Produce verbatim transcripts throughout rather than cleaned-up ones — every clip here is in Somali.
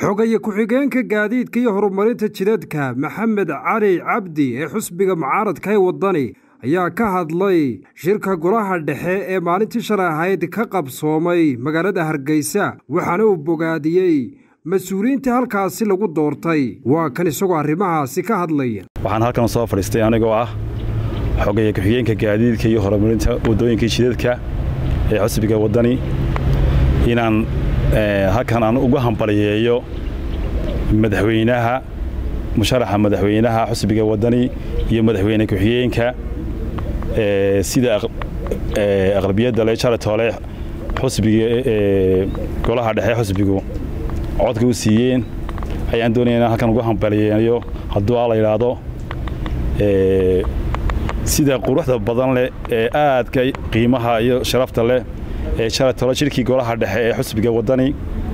xogaye ku-xigeenka gaadiidka iyo horumarinta jidadka Maxamed Cali Cabdi ee xusbiga mucaaradka ee wadani ayaa ka hadlay shirka golaha dhexe ee maalintii shalay ahayd ka qabsoomay magaalada Hargeysa waxaana uu bogaadiyey mas'uuliyiinta halkaasi lagu doortay waa kan isagoo arrimahaasi ka hadlaya. waxaan halkan soo fadhiistay anigoo ah xogaye ku-xigeenka gaadiidka iyo horumarinta wadooyinka jidadka ee xusbiga wadani inaan halkan aan ugu hambaliyeeyo madaxweynaha musharaxa madaxweynaha xusbiga wadani iyo madaxweyne ku-xigeenka ee sida aqlabiyada la jaratoole xusbiga golaha dhexe xusbigu codka u siiyeen ayaan doonaynaa halkan ugu hambaliyeeyo hadduu la yiraahdo ee sida quruxda badan leh ee aadka qiimaha iyo sharafta leh ee jaratoole shirkii golaha dhexe ee xusbiga wadani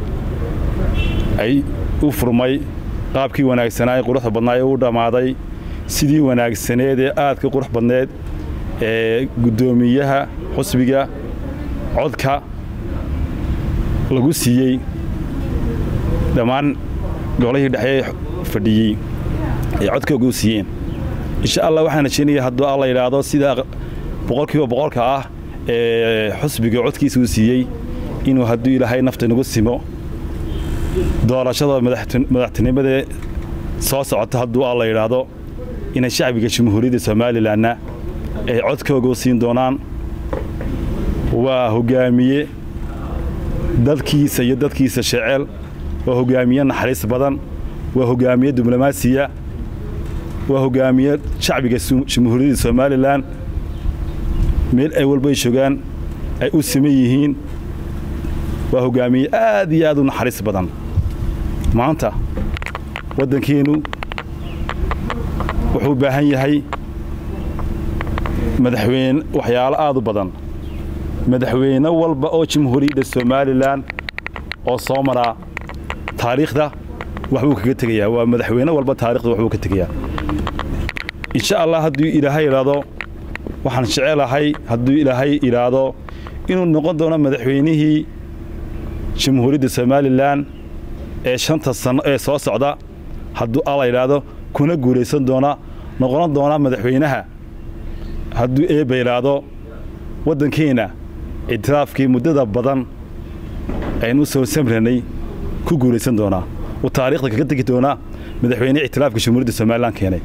ay u furmay qaabkii wanaagsanaa ee quruxda badnaa ee u dhamaaday sidii wanaagsaneed ee aadka qurux badneed ee gudoomiyaha xusbiga codka lagu siiyey dhammaan golihii dhexe fadhiyey ee codka ugu siiyeen insha Allah waxaan rajaynayaa hadduu alla yiraahdo sida boqolkiiba boqolka ah ee xusbiga codkiisa uu siiyey inuu hadduu Ilaahay nafta nagu simo doorashada madaxtinimada soo socota hadduu alla yiraahdo in shacbiga Jamhuuriyadda Soomaaliland ay codkooda u siin doonaan waa hogaamiye dadkiisa iyo dadkiisa shacel waa hogaamiye naxariis badan waa hogaamiye diblomaasiya waa hogaamiye shacbiga Jamhuuriyadda Soomaaliland meel ay walba joogaan ay u siman yihiin waa hogaamiye aad iyo aad u naxariis badan maanta wadankeenu wuxuu baahan yahay madaxweyne waxyaalo aad u badan madaxweyne walba oo Jamhuuriyadda Soomaaliland oo soo mara taariikhda wuxuu kaga tagayaa waa madaxweyne walba taariikhda wuxuu ka tagayaa insha Allah haddii Ilaahay yiraahdo waxaan jecelahay haddii Ilaahay yiraahdo inuu noqon doono madaxweynihii Jamhuuriyadda Soomaaliland ee shanta sano ee soo socda hadduu alla yiraahdo kuna guuleysan doona noqon doona madaxweynaha hadduu ee bayraado wadankeena itiraafkii muddada badan aynu soo samranay ku guuleysan doona oo taariikhda kaga tagi doona madaxweyne itiraafka Jamhuuriyadda Soomaaliland keenay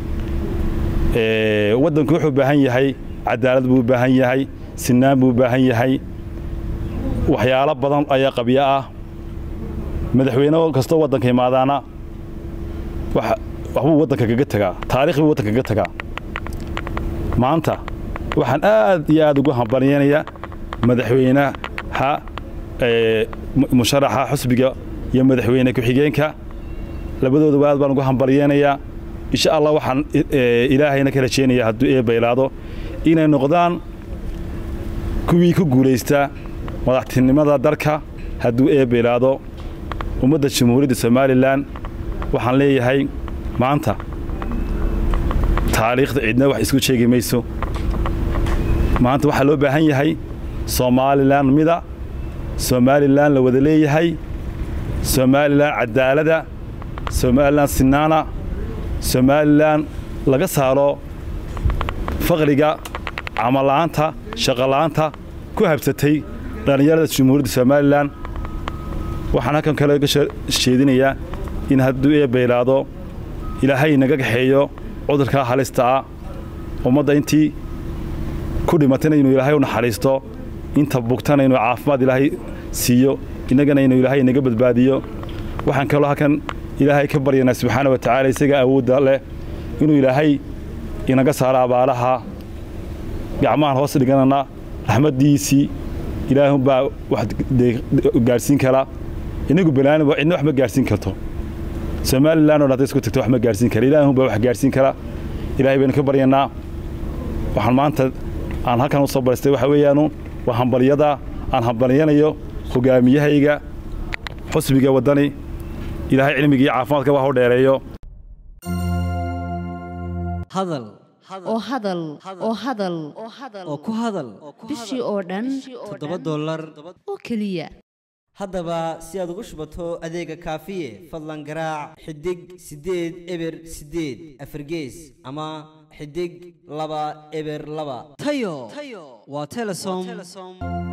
ee wadanku wuxuu baahan yahay cadaalad buu baahan yahay sinaan buu baahan yahay waxyaalo badan ayaa qabiya ah madaxweyne kasta wadanka imaadana wax waxbuu wadanka kaga tagaa taariikhdu wadanka kaga tagaa maanta waxaan aad iyo aad ugu hambalyeynaya madaxweynaha ee musharaxa xusbiga iyo madaxweyne ku-xigeenka labadooda aad baan ugu hambalyeynaya insha Allah waxaan Ilaahayna ka rajaynayaa hadduu ee baylaado inay noqdaan kuwii ku guuleysta madaxtinimada dalka hadduu ee baylaado ummadda Jamhuuriyadda Soomaaliland waxaan leeyahay maanta taariikhda cidna wax isku sheegi mayso maanta waxa loo baahan yahay Soomaaliland mida Soomaaliland la wada leeyahay Soomaaliland cadaalada Soomaaliland sinaana Soomaaliland laga saaro faqriga amalaanta shaqalaanta ku habsatay dhalinyarada Jamhuuriyadda Soomaaliland waxaan halkan kale ka sheedinayaa in hadduu ee baylaado Ilaahay naga gaxeeyo cudurka halista ah ummadda intii ku dhimatay inuu Ilaahay u naxariisto inta bugtana inuu caafimaad Ilaahay siiyo inagana inuu Ilaahay naga badbaadiyo waxaan kale halkan Ilaahay ka baryanaa subxaanahu wa ta'aala isaga awood leh inuu Ilaahay inaga saaro abaalaha gacmahan hoos dhiganana raxmadiisi Ilaahay baa wax gaarsiin kara inagu balaana cidna wax ma gaarsiin karto Soomaaliland oo dadku tagto wax ma gaarsiin kara Ilaahay baa wax gaarsiin kara Ilaahay baan ka baryanaa waxaan maanta aan halkan u soo barastay waxa weeyaan waa hambaliyada aan hambaliyanayo hogaamiyahayga xusbiga wadani Ilaahay cilmiga iyo caafimaadka waa u dheereeyo hadal oo hadal oo hadal oo ku hadal bishii oo dhan toddoba dollar oo kaliya haddaba si aad ugu shubato adeega kaafiye fadlan garaac xidig siddeed eber siddeed afargees ama xidig laba eber laba tayo waa telesom